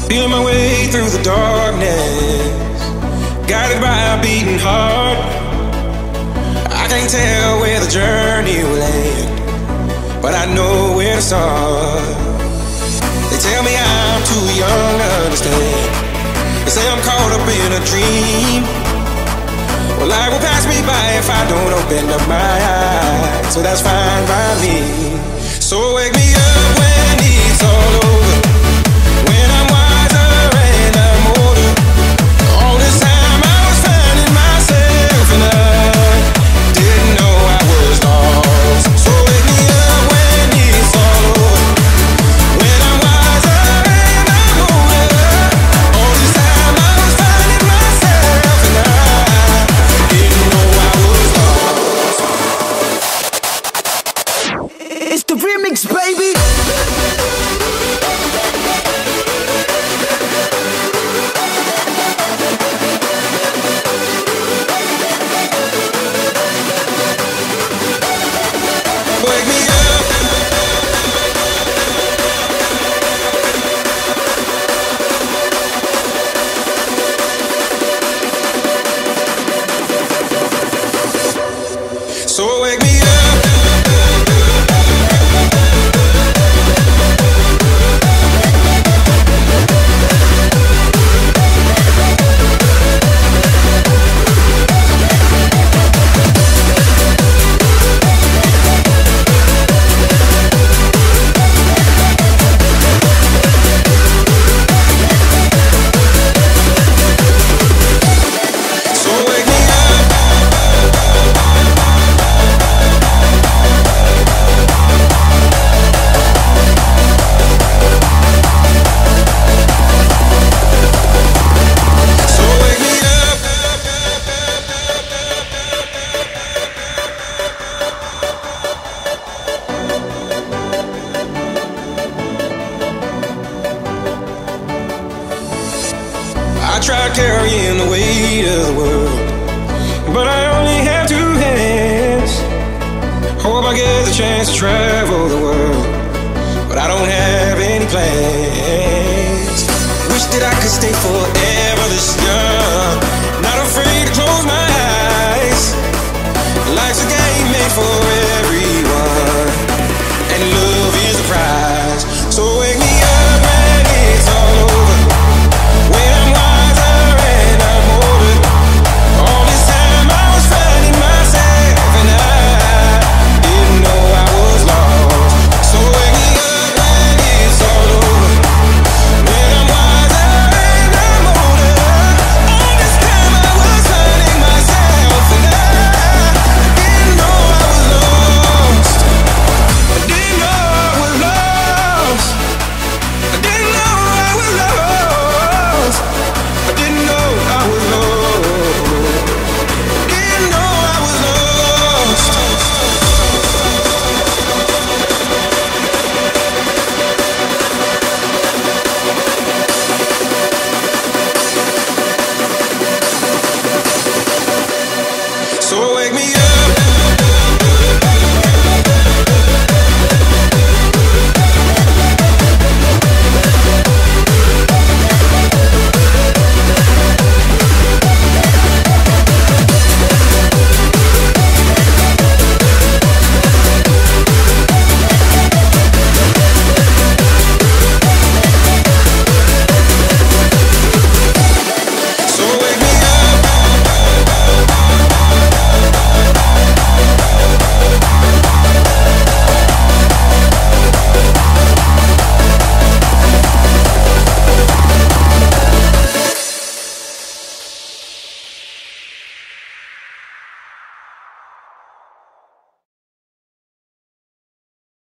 Feeling my way through the darkness, guided by a beating heart. I can't tell where the journey will end, but I know where to start. They tell me I'm too young to understand. They say I'm caught up in a dream. Well, life will pass me by if I don't open up my eyes, so that's fine by me. So wake me up when it's all over, when I'm wiser and I'm older. All this time I was finding myself and I didn't know I was lost. So wake me up when it's all over, when I'm wiser and I'm older. All this time I was finding myself and I didn't know I was lost. It's the remix, baby. Wake me up. So wake me up. I tried carrying the weight of the world, but I only have two hands. Hope I get the chance to travel the world, but I don't have any plans. Wish that I could stay forever this young.